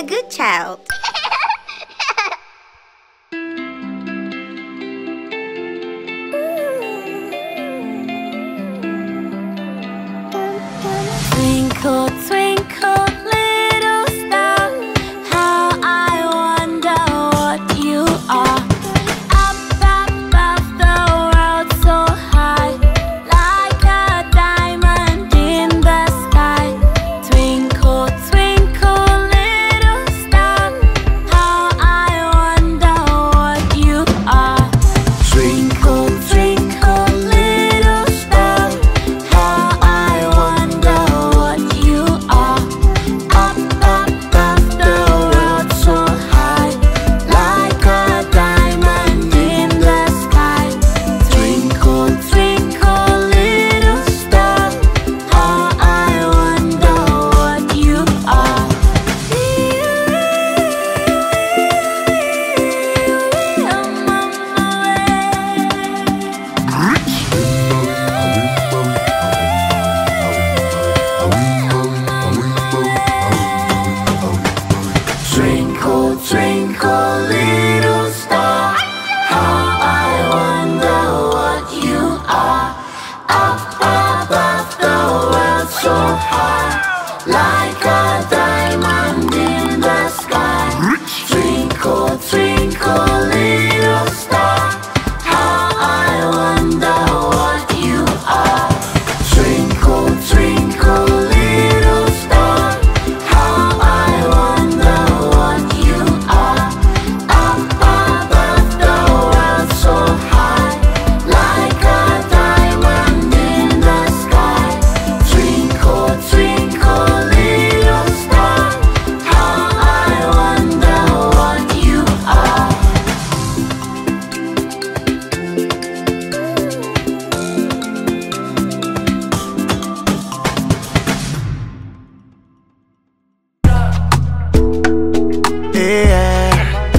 a good child. Twinkle, twinkle, little star, how I wonder what you are. Up above the world so high, like a diamond in the sky. Twinkle, twinkle, little star, how I wonder what you are. Twinkle, twinkle, little star, how I wonder what you are. Up above the world so high, like a diamond in the sky. Twinkle, twinkle, little star, how I wonder what you are. Twinkle, twinkle, little star, how I wonder what you are. Up above the world so high, like a diamond in the sky. Twinkle, twinkle, little star, how I wonder what you are. Twinkle, twinkle, little star, how I wonder what you are. Up above the world so high, like a diamond in the sky. Twinkle, twinkle, little star, how I wonder what you are. Yeah.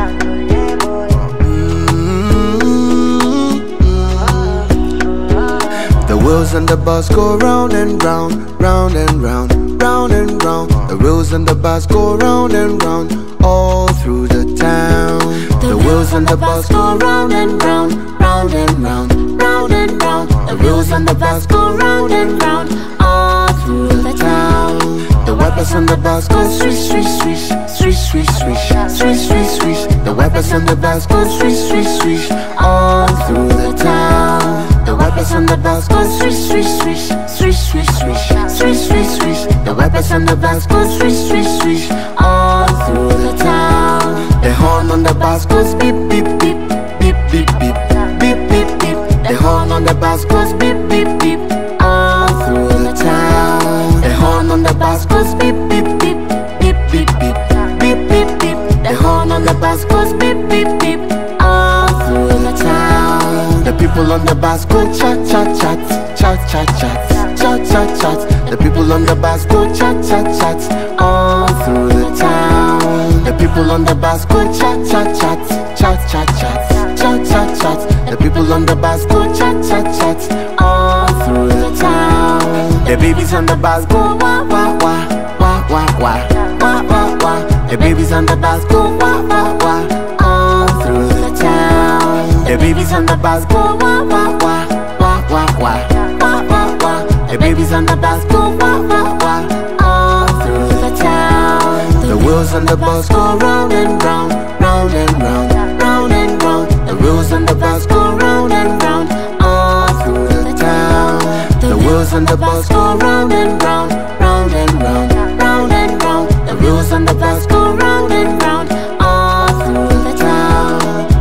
The wheels on the bus go round and round, round and round, round and round. The wheels on the bus go round and round, all through the town. The wheels on the bus go round and round, round and round, round and round. The wheels on the bus go round and round, all through the town. The wipers on the bus go swish, swish, swish, swish, swish, swish, swish, swish, swish. The wipers on the bus go swish, swish, swish, all through the town. The wipers on the bus go swish, swish, swish, swish, swish, swish, swish, swish, swish. The wipers on the bus go swish, swish, swish, all through the town. The horn on the bus goes beep, beep, beep, beep, beep, beep, beep, beep, beep. The horn on the bus goes beep, beep, beep, all through the town. The horn on the bus goes beep, beep, beep, beep, beep, beep, beep, beep, beep. The horn on the bus goes beep, beep, beep, all through the town. The people on the bus go chat, chat, chat, chat, chat, chat, chat, chat, chat. The people on the bus go chat, chat, chat, all through the town. The people on the bus go chat, chat, chat, chat, chat, chat, chat, chat, chat. The people on the bus go chat, chat, chat, all through the town. The babies on the bus go wah, wah, wah, wah, wah, wah, wah, wah, wah. The babies on the bus go wah, wah, wah, all through the town. The babies on the bus go wah, wah, wah, wah, wah, wah, wah, wah, wah. The babies on the bus go wah, wah, wah, all through the town. The wheels on the bus go round and round, round and round, round and round. The wheels on the bus go round and round, all through the town. The wheels on the bus go round and round, round and round, round and round. The wheels on the bus go round and round, all through the town.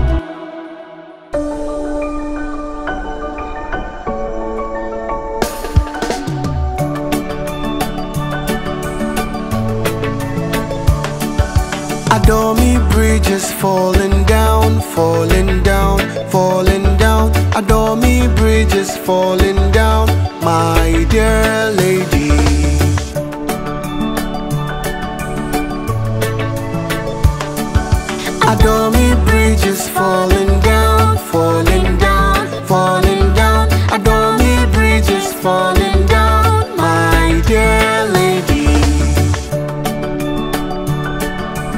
Adore me, bridges falling down, falling down, falling down. Adore me, bridges falling down, my dear lady. Adore me, bridges falling down, falling down, falling down. Adore me, bridges falling down, my dear lady.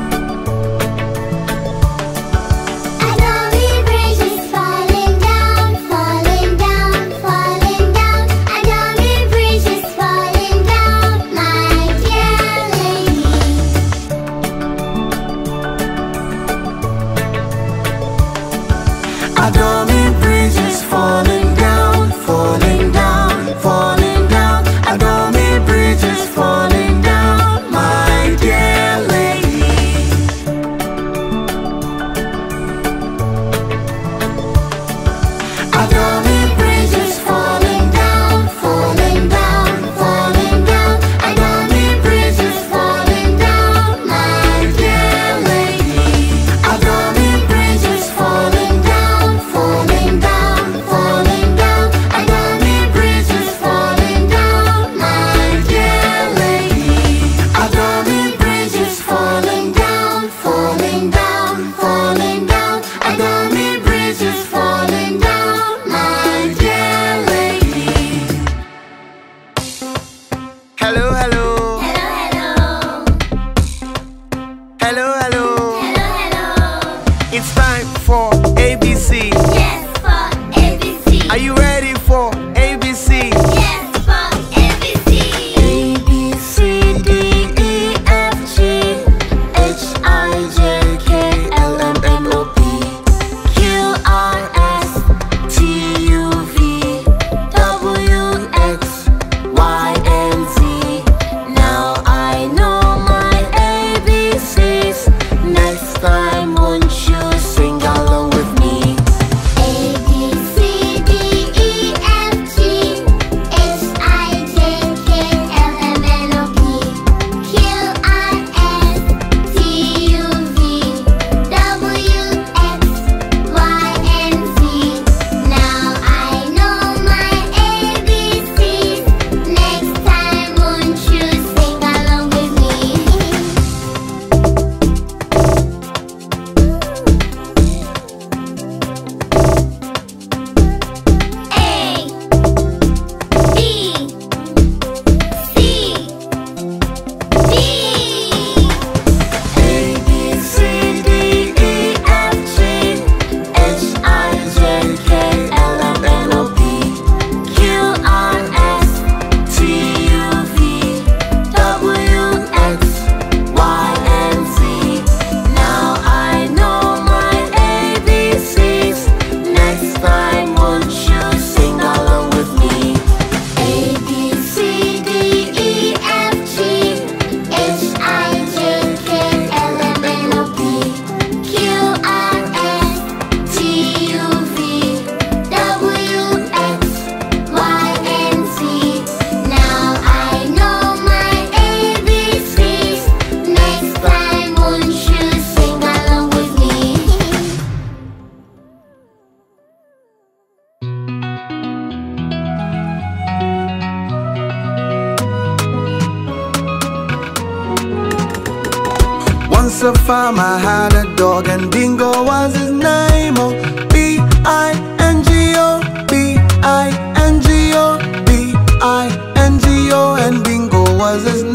once a farmer had a dog, and Bingo was his name. Oh, B-I-N-G-O, B-I-N-G-O, B-I-N-G-O, and Bingo was his name.